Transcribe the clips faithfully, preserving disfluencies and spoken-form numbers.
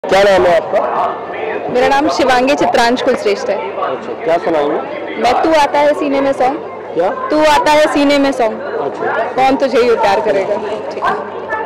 क्या नाम है आपका? मेरा नाम शिवांगी चित्रांश कुलश्रेष्ठ है। अच्छा, क्या सुनाएंगे? मैं तू आता है सीने में सॉन्ग। क्या? तू आता है सीने में सॉन्ग। अच्छा, कौन तुझे ही प्यार करेगा। ठीक है।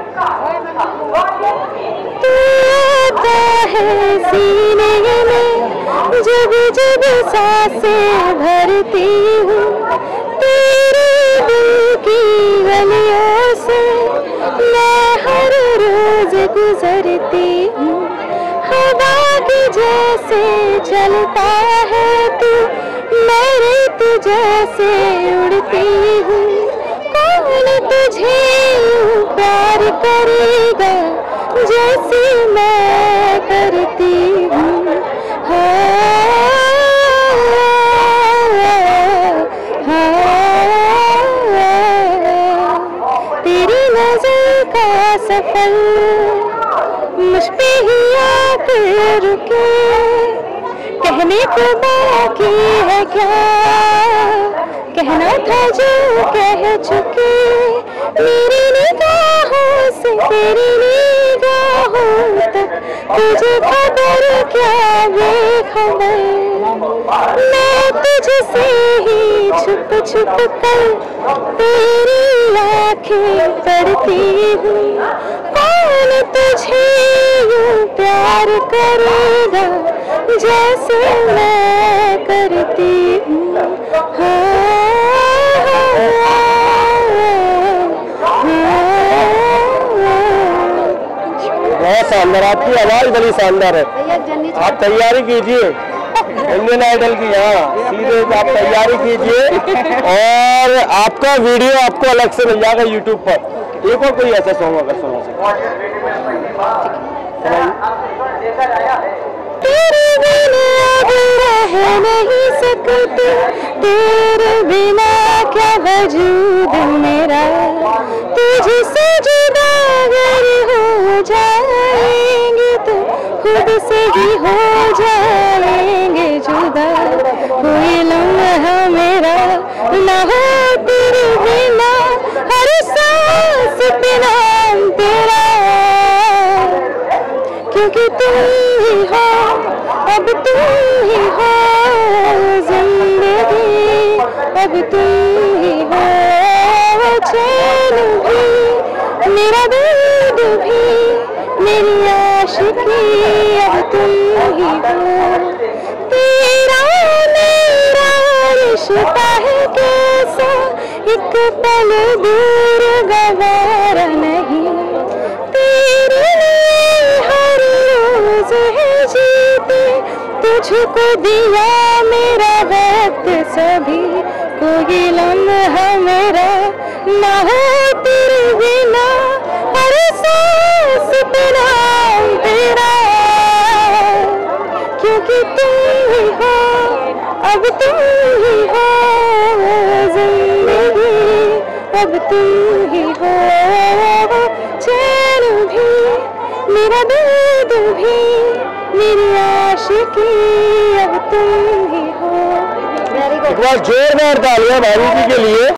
तू आता है सीने में जब जब सांसें भरती हूँ, तेरे दिल की गलियों से मैं हर रोज गुजरती हूँ। हवा की जैसे चलता है तू, मैं रेत जैसे उड़ती हूँ। कौन तुझे यूं प्यार करेगा जैसे मैं करती हूँ। हाँ, हाँ, तेरी नजर का सफर मुझ पे ही आकर रुके, कहने को बाकी है क्या, कहना था जो कह चुके। मेरी निगाहों से तेरी निगाहों तक तुझे खबर क्या बेखबर, मैं तुझसे ही छुप छुप कर तेरी आँखें पढ़ती हूँ। कौन तुझे यूं प्यार करेगा जैसे मैं करती हूँ। बहुत शानदार, आपकी आवाज बड़ी शानदार है। आप तैयारी कीजिए इंडियन आइडल की। हाँ, सीधे आप तैयारी कीजिए और आपका वीडियो आपको अलग से मिल जाएगा यूट्यूब पर। एक और कोई ऐसा सॉन्ग अगर सुना सके। तेरे बिना अब रह नहीं सकते, तेरे बिना क्या वजूद मेरा। तुझसे जुदा अगर हो जाएंगे तो खुद से ही हो जाएंगे जुदा। कोई लम्हा मेरा ना हो तेरे बिना, हर सांस पे नाम तेरा। क्योंकि तुम ही हो, अब तुम ही हो जिंदगी, अब तुम ही हो चैन भी, मेरा दर्द भी, मेरी आशिकी, अब तुम ही हो। तेरा मेरा रिश्ता है कैसा, एक पल दूर गवारा नहीं। तेरे लिए हर रोज है जीते, तुझको दिया मेरा वक्त सभी। कोई लम्हा मेरा ना हो तेरे बिना, हर सांस पे नाम तेरा। क्योंकि तुम ही हो, अब तुम ही हो जिंदगी, अब तुम ही हो चैन भी, मेरा दर्द भी, मेरी आशिकी, अब तुम ही हो। एक बार जोरदार तालियां भाभी जी के लिए।